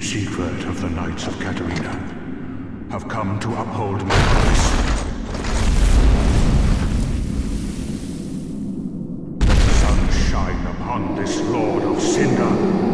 Siegward of the Knights of Catarina, have come to uphold my promise. Let the sun shine upon this Lord of Cinder.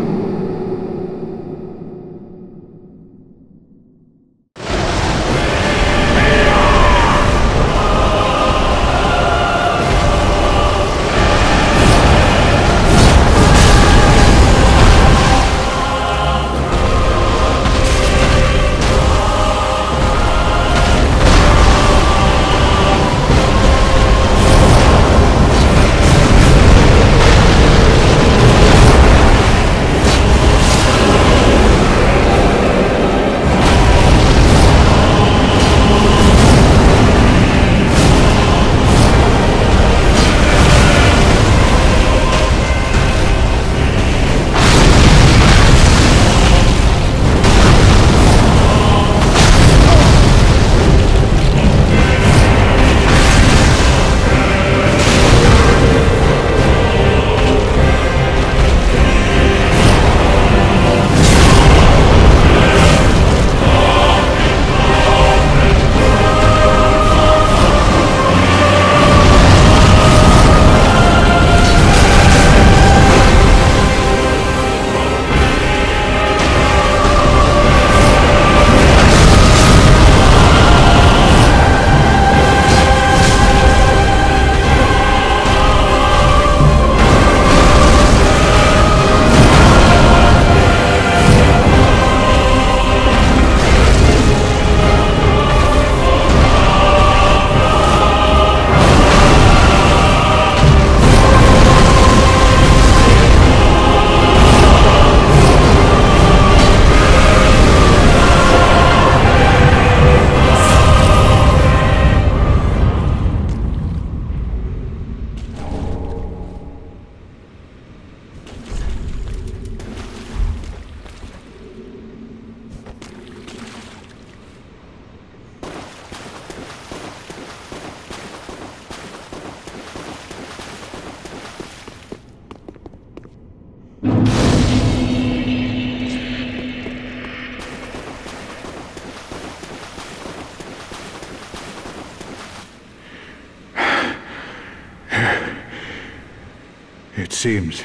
It seems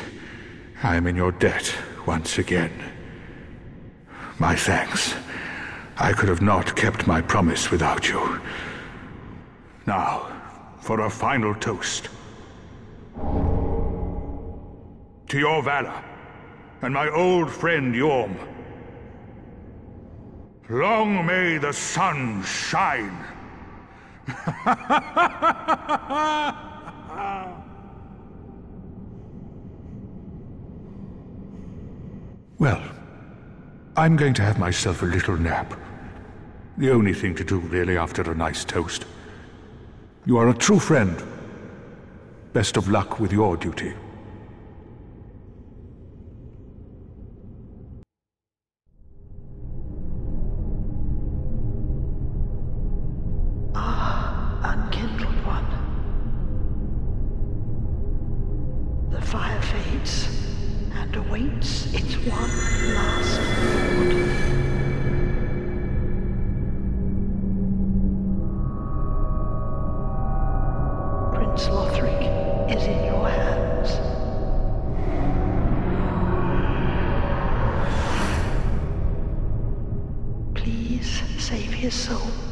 I am in your debt once again. My thanks. I could have not kept my promise without you. Now, for a final toast. To your valor, and my old friend Yorm. Long may the sun shine! Well, I'm going to have myself a little nap. The only thing to do, really, after a nice toast. You are a true friend. Best of luck with your duty. Unkindled one. The fire fades and awaits its one last lord. Prince Lothric is in your hands. Please save his soul.